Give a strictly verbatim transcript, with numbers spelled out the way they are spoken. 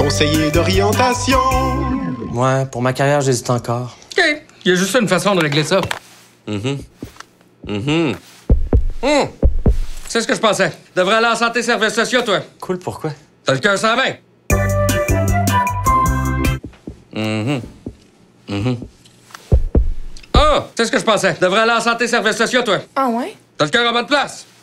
conseiller d'orientation. Ouais, pour ma carrière, j'hésite encore. OK. Il y a juste une façon de régler ça. Mhm. Mhm. Hum. C'est ce que je pensais. Devrais aller en santé services sociaux, toi. Cool, pourquoi? T'as le cœur sans main. Mhm. Mhm. Ah! C'est ce que je pensais. Devrais aller en santé services sociaux, toi. Ah ouais? T'as le cœur en bonne place.